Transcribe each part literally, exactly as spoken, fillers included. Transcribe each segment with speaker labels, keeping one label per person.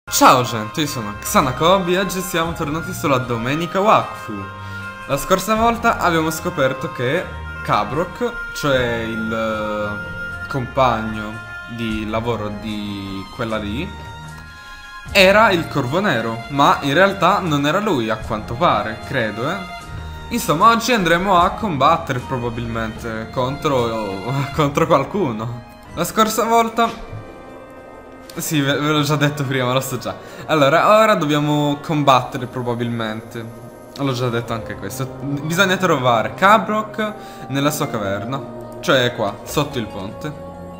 Speaker 1: Ciao gente, io sono Xanakobi e oggi siamo tornati sulla Domenica Wakfu. La scorsa volta abbiamo scoperto che Kabrok, cioè il uh, compagno di lavoro di quella lì, era il Corvo Nero, ma in realtà non era lui a quanto pare, credo, eh. Insomma, oggi andremo a combattere probabilmente contro, contro qualcuno. La scorsa volta... Sì, ve, ve l'ho già detto prima, lo so già. Allora, ora dobbiamo combattere probabilmente. L'ho già detto anche questo. Bisogna trovare Kabrok nella sua caverna. Cioè qua, sotto il ponte.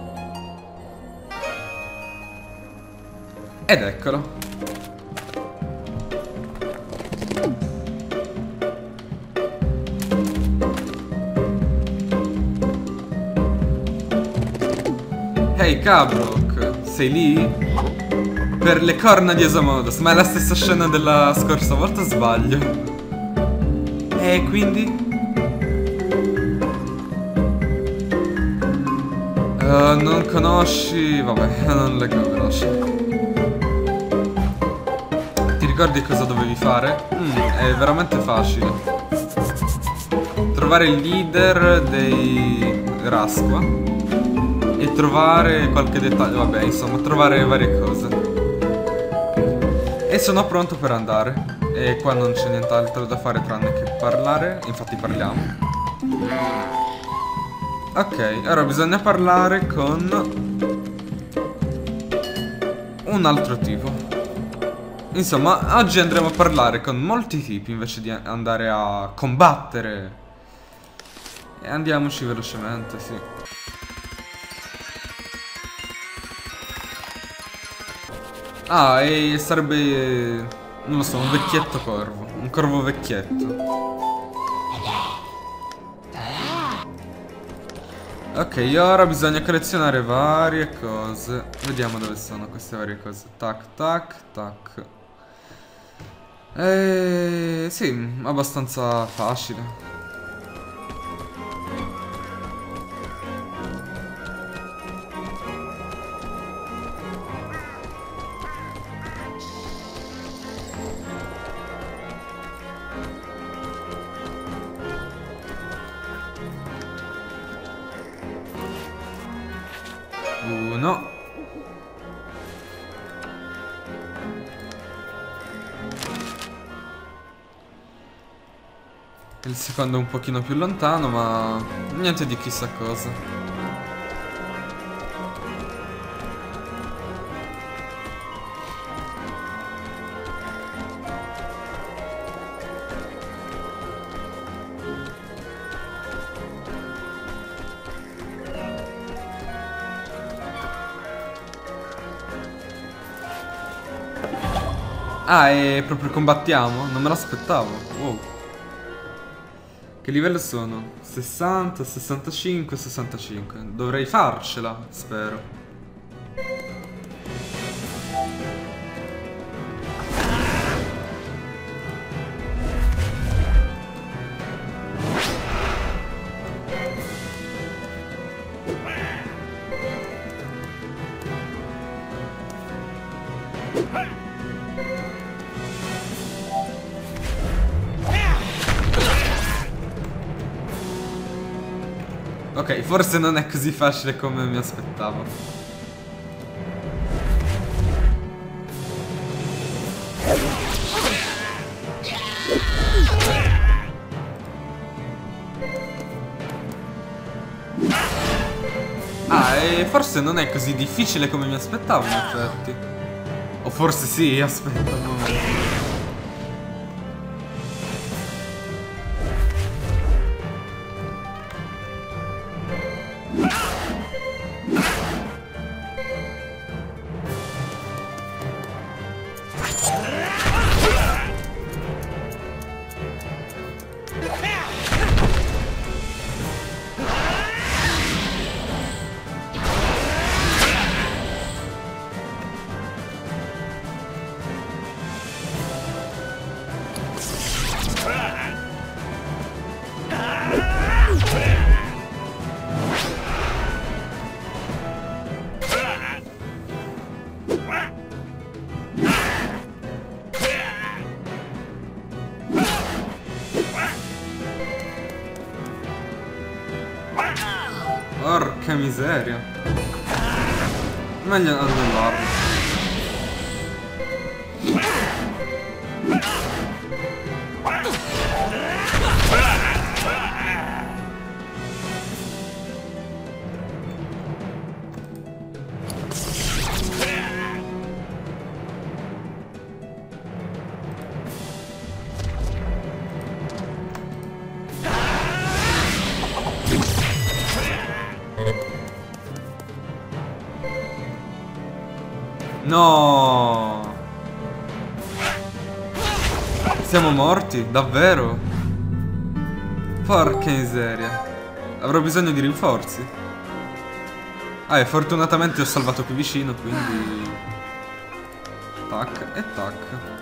Speaker 1: Ed eccolo. Ehi Kabrok, sei lì? Per le corna di Osamodos, ma è la stessa scena della scorsa volta, sbaglio? E quindi? Uh, non conosci... vabbè, non le conosci. Ti ricordi cosa dovevi fare? Mm, è veramente facile. Trovare il leader dei Rasqua e trovare qualche dettaglio, vabbè, insomma, trovare varie cose. E sono pronto per andare. E qua non c'è nient'altro da fare tranne che parlare. Infatti parliamo. Ok, ora bisogna parlare con un altro tipo. Insomma, oggi andremo a parlare con molti tipi invece di andare a combattere. E andiamoci velocemente, sì. Ah, e sarebbe... non lo so, un vecchietto corvo. Un corvo vecchietto. Ok, ora bisogna collezionare varie cose. Vediamo dove sono queste varie cose. Tac, tac, tac. Eh, sì, abbastanza facile. Uno. Il secondo è un pochino più lontano, ma niente di chissà cosa. Ah, e proprio combattiamo? Non me l'aspettavo. Wow. Che livello sono? sessanta, sessantacinque, sessantacinque. Dovrei farcela, spero. Ok, forse non è così facile come mi aspettavo. Ah, e forse non è così difficile come mi aspettavo, in effetti. O forse sì, aspetta un momento. Porca miseria. Meglio annullarlo. No! Siamo morti? Davvero? Porca miseria. Avrò bisogno di rinforzi. Ah, e fortunatamente ho salvato qui vicino, quindi... Tac e tac.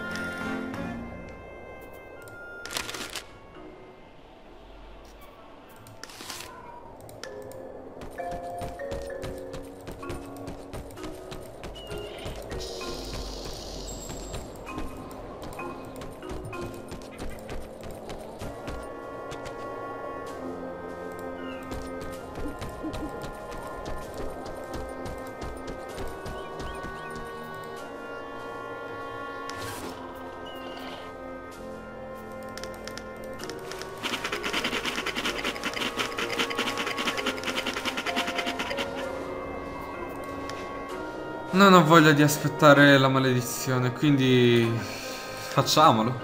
Speaker 1: Non ho voglia di aspettare la maledizione, quindi facciamolo.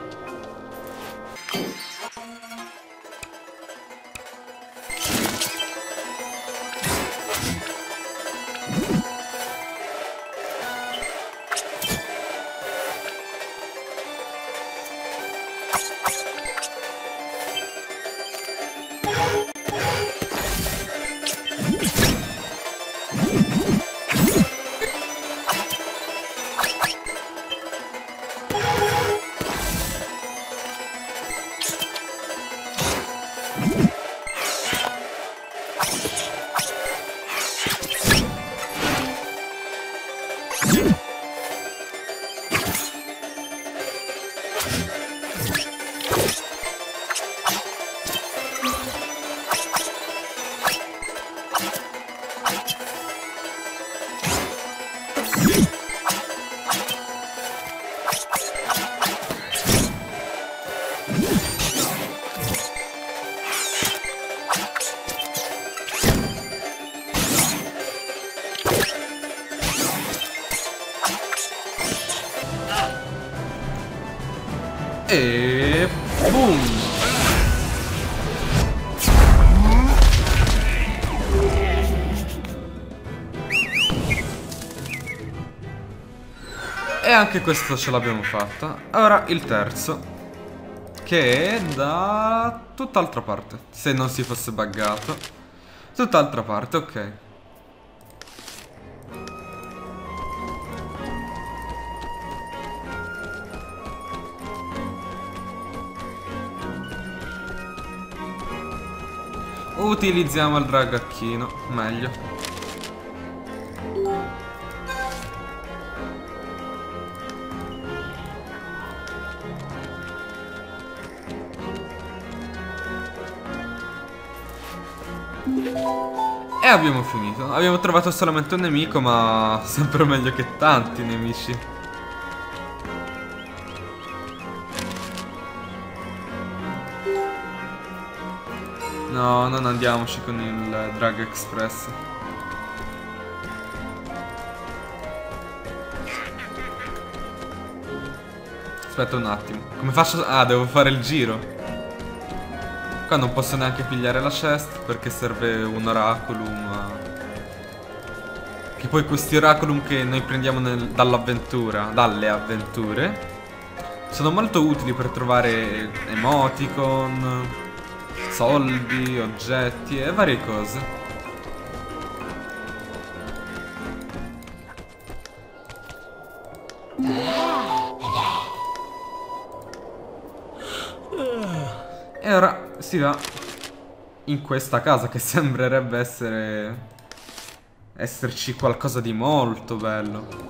Speaker 1: E boom! E anche questo ce l'abbiamo fatta. Ora il terzo, che è da tutt'altra parte. Se non si fosse buggato. Tutt'altra parte, ok. Utilizziamo il ragacchino, meglio. E abbiamo finito. Abbiamo trovato solamente un nemico, ma sempre meglio che tanti nemici. No, non andiamoci con il Drag Express. Aspetta un attimo. Come faccio? Ah, devo fare il giro. Qua non posso neanche pigliare la chest perché serve un oraculum. Che poi questi oraculum che noi prendiamo dall'avventura, dalle avventure, sono molto utili per trovare emoticon, soldi, oggetti e varie cose. E ora si va in questa casa che sembrerebbe essere... esserci qualcosa di molto bello.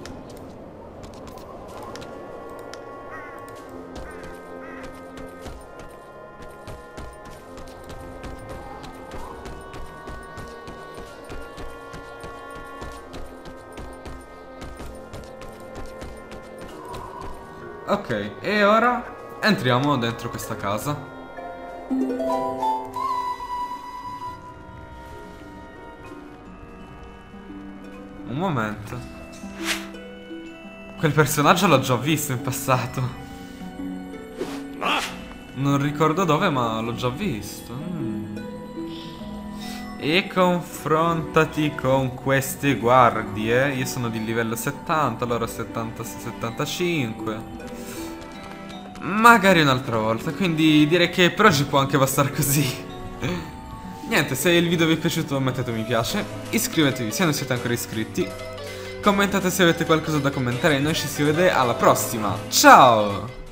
Speaker 1: Ok, e ora entriamo dentro questa casa. Un momento. Quel personaggio l'ho già visto in passato. Non ricordo dove, ma l'ho già visto. Mm. E confrontati con queste guardie. Io sono di livello settanta, loro settanta settantacinque. Magari un'altra volta. Quindi direi che per oggi può anche bastare così. Niente, se il video vi è piaciuto mettete un mi piace, iscrivetevi se non siete ancora iscritti, commentate se avete qualcosa da commentare e noi ci si vede alla prossima. Ciao!